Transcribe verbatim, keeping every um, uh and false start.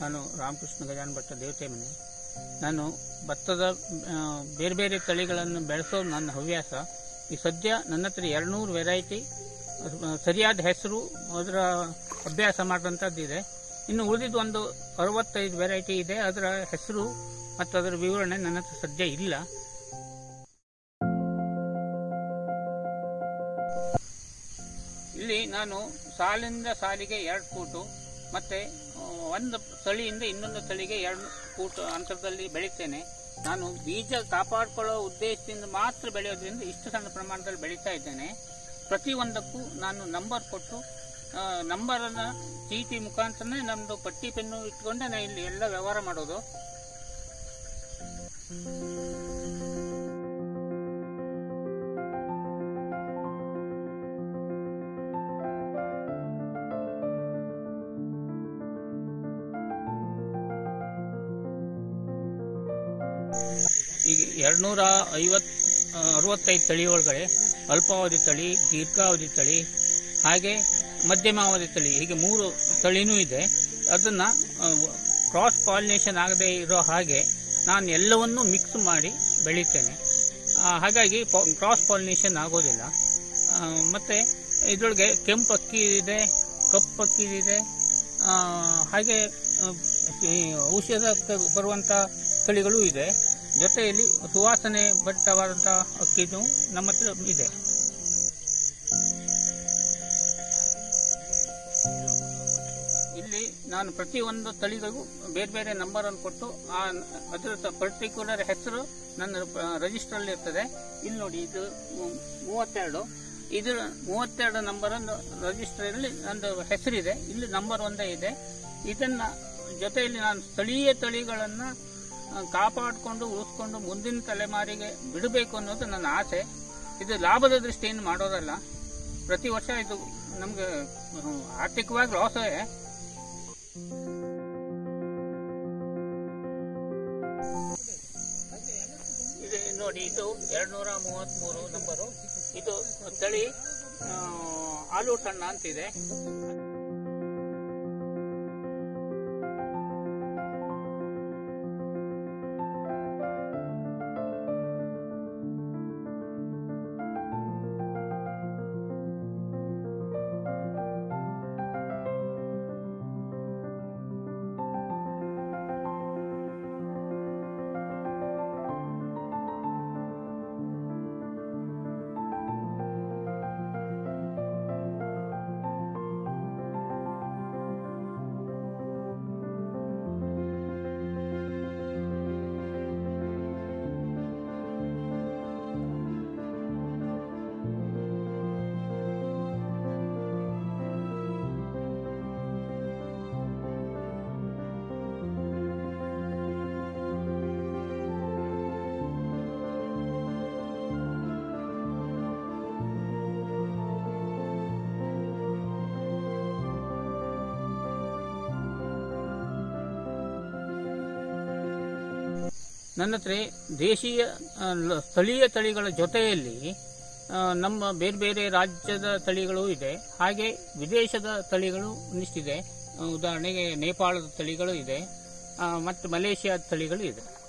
ನಾನು ರಾಮಕೃಷ್ಣ ಗಜಾನನ ಭಟ್ಟ ದೇವತೆ ಮನೆ. ನಾನು ಭತ್ತದ ಬೇರೆ ಬೇರೆ ತಳಿಗಳನ್ನು ಬೆಳೆಸೋದು ನನ್ನ ಹವ್ಯಾಸ. ಈ ಸದ್ಯ ನನ್ನ ಹತ್ರ ಎರಡ್ನೂರು ವೆರೈಟಿ ಸರಿಯಾದ ಹೆಸರು ಅದರ ಅಭ್ಯಾಸ ಮಾಡಿದಂಥದ್ದಿದೆ. ಇನ್ನು ಉಳಿದಿದ್ದು ಒಂದು ಅರವತ್ತೈದು ವೆರೈಟಿ ಇದೆ. ಅದರ ಹೆಸರು ಮತ್ತು ಅದರ ವಿವರಣೆ ನನ್ನ ಹತ್ರ ಸದ್ಯ ಇಲ್ಲ. ಇಲ್ಲಿ ನಾನು ಸಾಲಿಂದ ಸಾಲಿಗೆ ಎರಡು ಫೂಟು ಮತ್ತೆ ಒಂದು ತಳಿಯಿಂದ ಇನ್ನೊಂದು ತಳಿಗೆ ಎರಡು ಫೂಟ್ ಅಂತರದಲ್ಲಿ ಬೆಳೀತೇನೆ. ನಾನು ಬೀಜ ಕಾಪಾಡಿಕೊಳ್ಳೋ ಉದ್ದೇಶದಿಂದ ಮಾತ್ರ ಬೆಳೆಯೋದ್ರಿಂದ ಇಷ್ಟು ಸಣ್ಣ ಪ್ರಮಾಣದಲ್ಲಿ ಬೆಳೀತಾ ಇದ್ದೇನೆ. ಪ್ರತಿಯೊಂದಕ್ಕೂ ನಾನು ನಂಬರ್ ಕೊಟ್ಟು ನಂಬರನ್ನು ಚೀಟಿ ಮುಖಾಂತರನೇ ನಮ್ಮದು ಪಟ್ಟಿ ಪೆನ್ನು ಇಟ್ಕೊಂಡೆ ನಾನು ಇಲ್ಲಿ ಎಲ್ಲ ವ್ಯವಹಾರ ಮಾಡೋದು. ಈಗ ಎರಡ್ನೂರ ಐವತ್ ಅರವತ್ತೈದು ತಳಿ ಒಳಗಡೆ ಅಲ್ಪಾವಧಿ ತಳಿ, ದೀರ್ಘಾವಧಿ ತಳಿ, ಹಾಗೆ ಮಧ್ಯಮಾವಧಿ ತಳಿ, ಹೀಗೆ ಮೂರು ತಳಿನೂ ಇದೆ. ಅದನ್ನ ಕ್ರಾಸ್ ಪಾಲಿನೇಷನ್ ಆಗದೆ ಇರೋ ಹಾಗೆ ನಾನು ಎಲ್ಲವನ್ನೂ ಮಿಕ್ಸ್ ಮಾಡಿ ಬೆಳೀತೇನೆ. ಹಾಗಾಗಿ ಕ್ರಾಸ್ ಪಾಲಿನೇಷನ್ ಆಗೋದಿಲ್ಲ. ಮತ್ತೆ ಇದರೊಳಗೆ ಕೆಂಪು ಅಕ್ಕಿ ಇದೆ, ಕಪ್ಪು ಅಕ್ಕಿ ಇದೆ, ಹಾಗೆ ಔಷಧ ಬರುವಂಥ ತಳಿಗಳು ಇದೆ. ಜೊತೆಯಲ್ಲಿ ಸುವಾಸನೆ ಭರಿತವಾದಂತಹ ಅಕ್ಕಿನೂ ನಮ್ಮ ಹತ್ರ ಇದೆ. ಇಲ್ಲಿ ನಾನು ಪ್ರತಿಯೊಂದು ತಳಿಗಳಿಗೂ ಬೇರೆ ಬೇರೆ ನಂಬರ್ ಅನ್ನು ಕೊಟ್ಟು ಆ ಅದರ ಪರ್ಟಿಕ್ಯುಲರ್ ಹೆಸರು ನನ್ನ ರಿಜಿಸ್ಟರ್ ಅಲ್ಲಿ ಇರ್ತದೆ. ಇಲ್ಲಿ ನೋಡಿ, ಇದು ಮೂವತ್ತೆರಡು, ಇದು ಮೂವತ್ತೆರಡು ನಂಬರ್ ರಿಜಿಸ್ಟರ್ ಅಲ್ಲಿ ನಂದು ಹೆಸರಿದೆ. ಇಲ್ಲಿ ನಂಬರ್ ಒಂದೇ ಇದೆ. ಇದನ್ನ ಜೊತೆಯಲ್ಲಿ ನಾನು ಸ್ಥಳೀಯ ತಳಿಗಳನ್ನ ಕಾಪಾಡಿಕೊಂಡು ಉಳಿಸ್ಕೊಂಡು ಮುಂದಿನ ತಲೆಮಾರಿಗೆ ಬಿಡಬೇಕು ಅನ್ನೋದು ನನ್ನ ಆಸೆ. ಇದು ಲಾಭದ ದೃಷ್ಟಿಯಿಂದ ಮಾಡೋದಲ್ಲ. ಪ್ರತಿ ವರ್ಷ ಇದು ನಮ್ಗೆ ಆರ್ಥಿಕವಾಗಿ ಲಾಸೇ. ಇದು ನೋಡಿ, ಇದು ಎರಡ್ನೂರ ಮೂವತ್ತ್ ಮೂರು ನಂಬರು. ಇದು ತಳಿ ಆಲೂ ಸಣ್ಣ ಅಂತಿದೆ. ನನ್ನ ಹತ್ರ ದೇಶೀಯ ಸ್ಥಳೀಯ ತಳಿಗಳ ಜೊತೆಯಲ್ಲಿ ನಮ್ಮ ಬೇರೆ ಬೇರೆ ರಾಜ್ಯದ ತಳಿಗಳು ಇದೆ. ಹಾಗೆ ವಿದೇಶದ ತಳಿಗಳು ಒಂದಿಷ್ಟಿದೆ. ಉದಾಹರಣೆಗೆ ನೇಪಾಳದ ತಳಿಗಳು ಇದೆ ಮತ್ತು ಮಲೇಷಿಯಾದ ತಳಿಗಳು ಇದೆ.